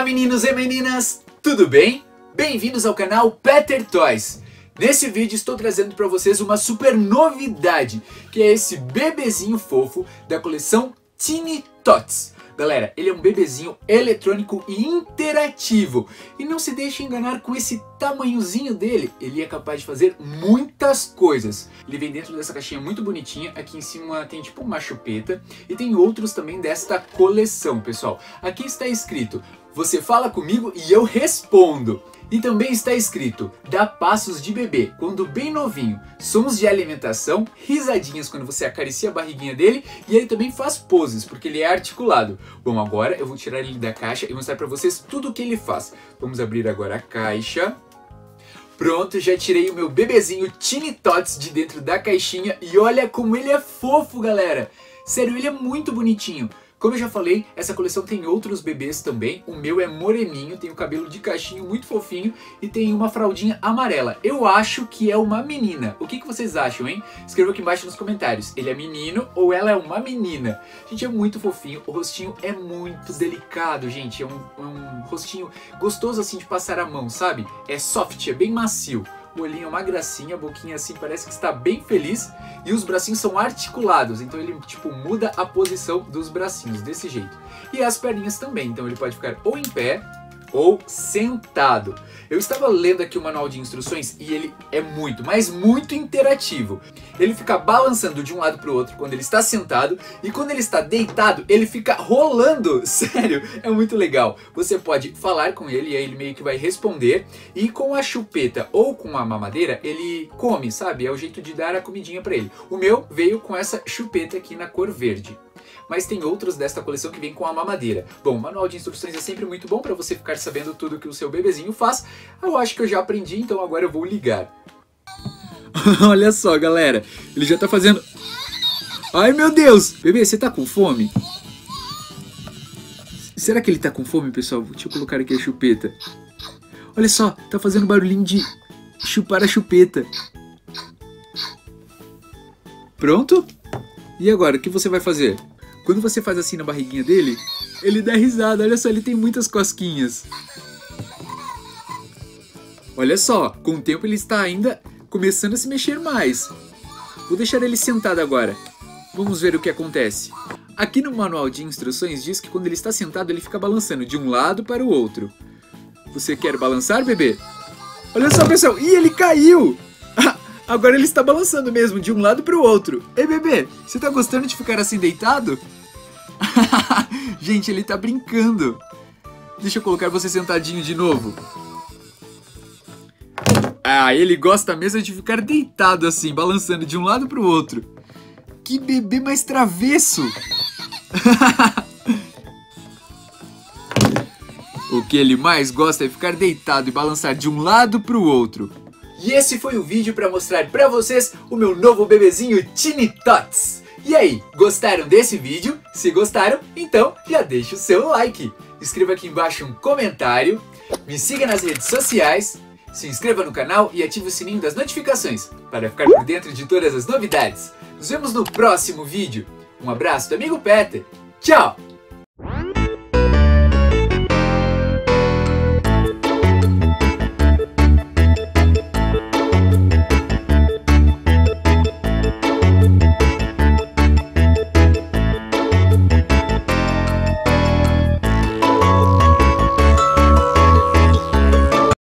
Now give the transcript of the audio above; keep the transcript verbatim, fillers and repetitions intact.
meninos e meninas, tudo bem? Bem-vindos ao canal Peter Toys. Nesse vídeo estou trazendo para vocês uma super novidade, que é esse bebezinho fofo da coleção Teeny Tots. Galera, ele é um bebezinho eletrônico e interativo. E não se deixe enganar com esse tamanhozinho dele. Ele é capaz de fazer muitas coisas. Ele vem dentro dessa caixinha muito bonitinha. Aqui em cima tem tipo uma chupeta. E tem outros também desta coleção, pessoal. Aqui está escrito: você fala comigo e eu respondo. E também está escrito: dá passos de bebê quando bem novinho, sons de alimentação, risadinhas quando você acaricia a barriguinha dele, e ele também faz poses, porque ele é articulado. Bom, agora eu vou tirar ele da caixa e mostrar para vocês tudo o que ele faz. Vamos abrir agora a caixa. Pronto, já tirei o meu bebezinho Teeny Tots de dentro da caixinha e olha como ele é fofo, galera! Sério, ele é muito bonitinho. Como eu já falei, essa coleção tem outros bebês também. O meu é moreninho, tem o cabelo de cachinho muito fofinho e tem uma fraldinha amarela. Eu acho que é uma menina. O que, que vocês acham, hein? Escreva aqui embaixo nos comentários. Ele é menino ou ela é uma menina? Gente, é muito fofinho. O rostinho é muito delicado, gente. É um, é um rostinho gostoso assim de passar a mão, sabe? É soft, é bem macio. O olhinho é uma gracinha, a boquinha assim parece que está bem feliz. E os bracinhos são articulados, então ele tipo muda a posição dos bracinhos, desse jeito. E as perninhas também, então ele pode ficar ou em pé ou sentado. Eu estava lendo aqui o manual de instruções e ele é muito, mas muito interativo. Ele fica balançando de um lado para o outro quando ele está sentado e quando ele está deitado ele fica rolando. Sério, é muito legal. Você pode falar com ele e aí ele meio que vai responder, e com a chupeta ou com a mamadeira ele come, sabe? É o jeito de dar a comidinha para ele. O meu veio com essa chupeta aqui na cor verde. Mas tem outros desta coleção que vem com a mamadeira. Bom, o manual de instruções é sempre muito bom para você ficar sabendo tudo que o seu bebezinho faz. Eu acho que eu já aprendi, então agora eu vou ligar. Olha só, galera, ele já tá fazendo... Ai, meu Deus! Bebê, você tá com fome? Será que ele tá com fome, pessoal? Deixa eu colocar aqui a chupeta. Olha só, tá fazendo barulhinho de chupar a chupeta. Pronto? E agora, o que você vai fazer? Quando você faz assim na barriguinha dele, ele dá risada. Olha só, ele tem muitas cosquinhas. Olha só, com o tempo ele está ainda começando a se mexer mais. Vou deixar ele sentado agora. Vamos ver o que acontece. Aqui no manual de instruções diz que quando ele está sentado ele fica balançando de um lado para o outro. Você quer balançar, bebê? Olha só, pessoal. Ih, ele caiu! Agora ele está balançando mesmo, de um lado para o outro. Ei, bebê, você tá gostando de ficar assim deitado? Gente, ele tá brincando. Deixa eu colocar você sentadinho de novo. Ah, ele gosta mesmo de ficar deitado assim, balançando de um lado para o outro. Que bebê mais travesso. O que ele mais gosta é ficar deitado e balançar de um lado para o outro. E esse foi o vídeo para mostrar para vocês o meu novo bebezinho Teeny Tots. E aí, gostaram desse vídeo? Se gostaram, então já deixa o seu like. Escreva aqui embaixo um comentário, me siga nas redes sociais, se inscreva no canal e ative o sininho das notificações para ficar por dentro de todas as novidades. Nos vemos no próximo vídeo. Um abraço do amigo Peter. Tchau!